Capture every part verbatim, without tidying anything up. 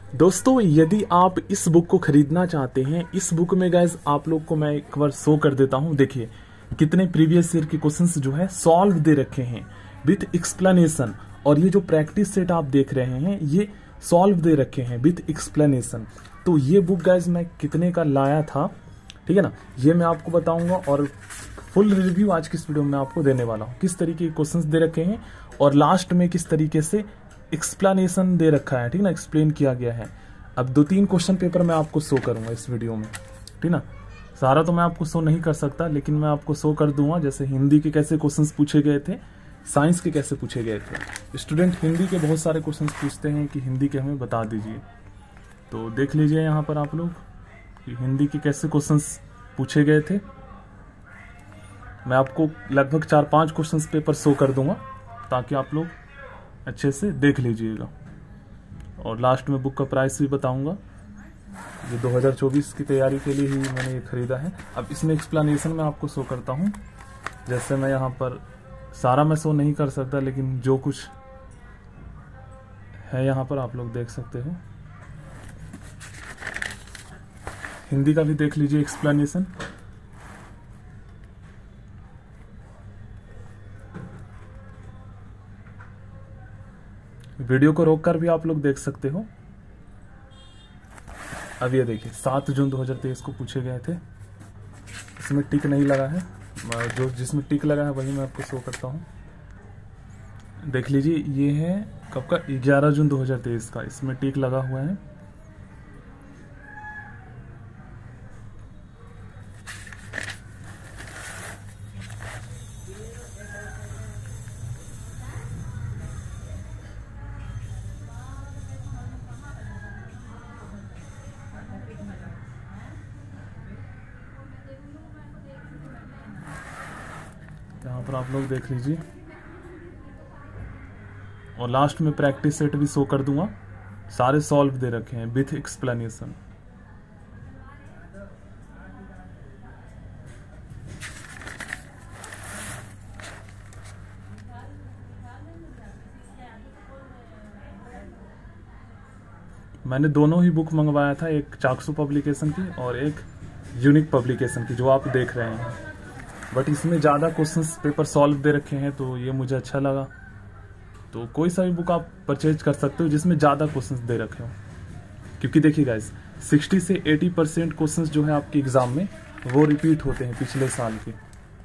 दोस्तों यदि आप इस बुक को खरीदना चाहते हैं, इस बुक में गाइज आप लोग को मैं एक बार शो कर देता हूं। देखिए कितने प्रीवियस ईयर के क्वेश्चंस जो है सॉल्व दे रखे हैं विथ एक्सप्लेनेशन, और ये जो प्रैक्टिस सेट आप देख रहे हैं ये सॉल्व दे रखे हैं विथ एक्सप्लेनेशन। तो ये बुक गाइज मैं कितने का लाया था, ठीक है ना, ये मैं आपको बताऊंगा और फुल रिव्यू आज की इस वीडियो में आपको देने वाला हूँ। किस तरीके के क्वेश्चंस दे रखे हैं और लास्ट में किस तरीके से एक्सप्लेनेशन दे रखा है, ठीक ना, एक्सप्लेन किया गया है। अब दो तीन क्वेश्चन पेपर मैं आपको शो करूंगा इस वीडियो में, ठीक ना। सारा तो मैं आपको शो नहीं कर सकता, लेकिन मैं आपको शो कर दूंगा जैसे हिंदी के कैसे क्वेश्चंस पूछे गए थे, साइंस के कैसे पूछे गए थे। स्टूडेंट हिंदी के बहुत सारे क्वेश्चंस पूछते हैं कि हिंदी के हमें बता दीजिए, तो देख लीजिए यहाँ पर आप लोग कि हिंदी के कैसे क्वेश्चंस पूछे गए थे। मैं आपको लगभग चार पांच क्वेश्चंस पेपर शो कर दूंगा ताकि आप लोग अच्छे से देख लीजिएगा, और लास्ट में बुक का प्राइस भी बताऊंगा। ये दो हज़ार चौबीस की तैयारी के लिए ही मैंने ये खरीदा है। अब इसमें एक्सप्लेनेशन मैं आपको शो करता हूँ। जैसे मैं यहाँ पर सारा मैं शो नहीं कर सकता, लेकिन जो कुछ है यहाँ पर आप लोग देख सकते हो। हिंदी का भी देख लीजिए एक्सप्लेनेशन। वीडियो को रोककर भी आप लोग देख सकते हो। अब ये देखिए सात जून दो हज़ार तेईस को पूछे गए थे। इसमें टिक नहीं लगा है, जो जिसमें टिक लगा है वही मैं आपको शो करता हूँ। देख लीजिए ये है कब का, ग्यारह जून दो हज़ार तेईस का, इसमें टिक लगा हुआ है। यहाँ पर आप लोग देख लीजिए, और लास्ट में प्रैक्टिस सेट भी शो कर दूंगा। सारे सॉल्व दे रखे हैं विथ एक्सप्लेनेशन। मैंने दोनों ही बुक मंगवाया था, एक चाक्सू पब्लिकेशन की और एक यूनिक पब्लिकेशन की, जो आप देख रहे हैं। बट इसमें ज़्यादा क्वेश्चंस पेपर सॉल्व दे रखे हैं, तो ये मुझे अच्छा लगा। तो कोई सा भी बुक आप परचेज कर सकते हो जिसमें ज़्यादा क्वेश्चंस दे रखे हो, क्योंकि देखिए गाइस साठ से अस्सी परसेंट क्वेश्चंस जो है आपके एग्जाम में वो रिपीट होते हैं पिछले साल के।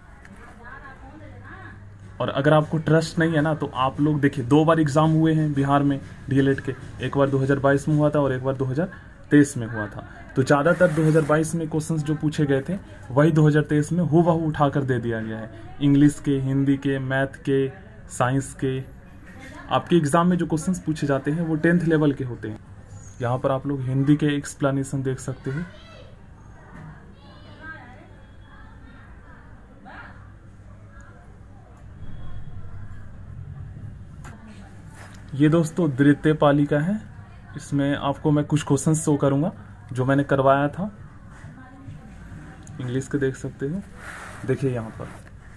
और अगर आपको ट्रस्ट नहीं है ना, तो आप लोग देखिए दो बार एग्जाम हुए हैं बिहार में डीएलएड के, एक बार दो हज़ार बाईस में हुआ था और एक बार दो हज़ार तेईस में हुआ था। तो ज्यादातर दो हज़ार बाईस में क्वेश्चंस जो पूछे गए थे वही दो हज़ार तेईस में हूबहू उठाकर दे दिया गया है। इंग्लिश के, हिंदी के, मैथ के, साइंस के, आपके एग्जाम में जो क्वेश्चंस पूछे जाते हैं वो टेंथ लेवल के होते हैं। यहाँ पर आप लोग हिंदी के एक्सप्लेनेशन देख सकते हैं। ये दोस्तों द्वितीय पाली का है। इसमें आपको मैं कुछ क्वेश्चन शो करूंगा जो मैंने करवाया था। इंग्लिश के देख सकते हो, देखिए यहाँ पर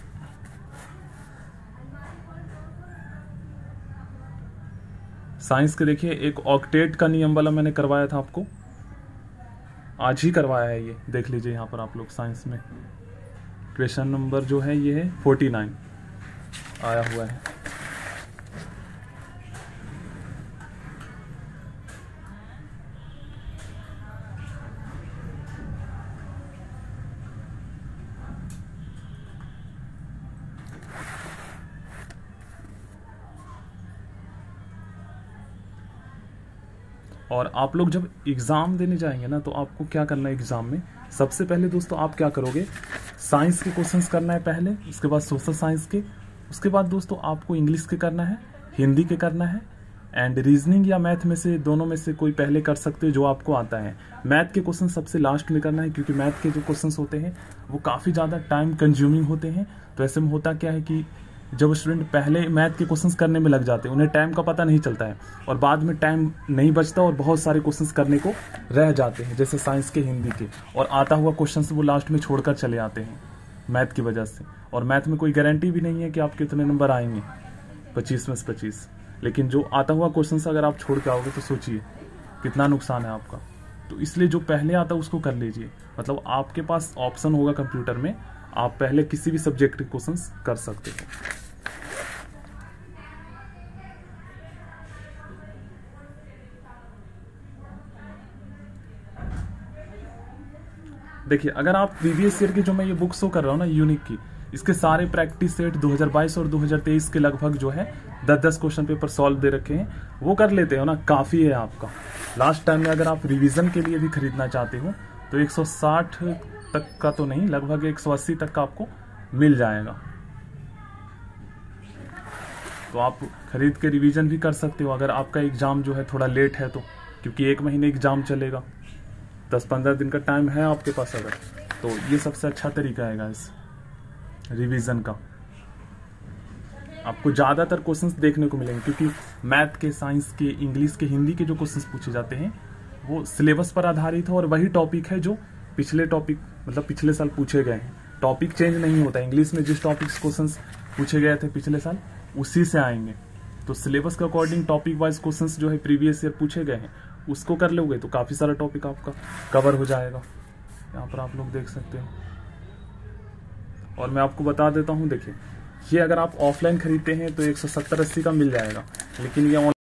साइंस के देखिए एक ऑक्टेट का नियम वाला मैंने करवाया था आपको, आज ही करवाया है ये, देख लीजिए यहाँ पर आप लोग। साइंस में क्वेश्चन नंबर जो है ये है उनचास आया हुआ है। और आप लोग जब एग्जाम देने जाएंगे ना, तो आपको क्या करना है एग्जाम में, सबसे पहले दोस्तों आप क्या करोगे, साइंस के क्वेश्चंस करना है पहले, उसके बाद सोशल साइंस के, उसके बाद दोस्तों आपको इंग्लिश के करना है, हिंदी के करना है, एंड रीजनिंग या मैथ में से दोनों में से कोई पहले कर सकते हो जो आपको आता है। मैथ के क्वेश्चन सबसे लास्ट में करना है, क्योंकि मैथ के जो क्वेश्चन होते हैं वो काफ़ी ज़्यादा टाइम कंज्यूमिंग होते हैं। तो ऐसे में होता क्या है कि जब स्टूडेंट पहले मैथ के क्वेश्चंस करने में लग जाते हैं, उन्हें टाइम का पता नहीं चलता है, और बाद में टाइम नहीं बचता और बहुत सारे क्वेश्चंस करने को रह जाते हैं, जैसे साइंस के, हिंदी के, और आता हुआ क्वेश्चंस वो लास्ट में छोड़कर चले आते हैं मैथ की वजह से। और मैथ में कोई गारंटी भी नहीं है कि आपके इतने नंबर आएंगे, पच्चीस में से पच्चीस। लेकिन जो आता हुआ क्वेश्चन अगर आप छोड़ के आओगे तो सोचिए कितना नुकसान है आपका। तो इसलिए जो पहले आता है उसको कर लीजिए, मतलब आपके पास ऑप्शन होगा कंप्यूटर में, आप पहले किसी भी सब्जेक्ट के क्वेश्चंस कर सकते हो। देखिए अगर आप प्रीवियस ईयर की जो मैं ये बुक शो कर रहा हूँ ना यूनिक की, इसके सारे प्रैक्टिस सेट दो हज़ार बाईस और दो हज़ार तेईस के लगभग जो है दस दस क्वेश्चन पेपर सॉल्व दे रखे हैं, वो कर लेते हो ना, काफी है आपका। लास्ट टाइम में अगर आप रिवीजन के लिए भी खरीदना चाहते हो तो एक सौ साठ तक का तो नहीं, लगभग एक सौ अस्सी तक का आपको मिल जाएगा। तो आप खरीद के रिवीजन भी कर सकते हो अगर आपका एग्जाम जो है थोड़ा लेट है तो, क्योंकि एक महीने एग्जाम चलेगा, दस पंद्रह दिन का टाइम है आपके पास अगर, तो ये सबसे अच्छा तरीका है गाइस रिवीजन का। आपको ज्यादातर क्वेश्चंस देखने को मिलेंगे, क्योंकि मैथ के, साइंस के, इंग्लिश के, हिंदी के जो क्वेश्चंस पूछे जाते हैं वो सिलेबस पर आधारित है और वही टॉपिक है जो पिछले टॉपिक मतलब पिछले साल पूछे गए हैं। टॉपिक चेंज नहीं होता, इंग्लिश में जिस टॉपिक क्वेश्चंस पूछे गए थे पिछले साल उसी से आएंगे। तो सिलेबस के अकॉर्डिंग टॉपिक वाइज क्वेश्चंस जो है प्रीवियस ईयर पूछे गए हैं उसको कर लोगे तो काफी सारा टॉपिक आपका कवर हो जाएगा। यहाँ पर आप लोग देख सकते हो। और मैं आपको बता देता हूँ, देखिए ये अगर आप ऑफलाइन खरीदते हैं तो एक सौ सत्तर अस्सी का मिल जाएगा, लेकिन ये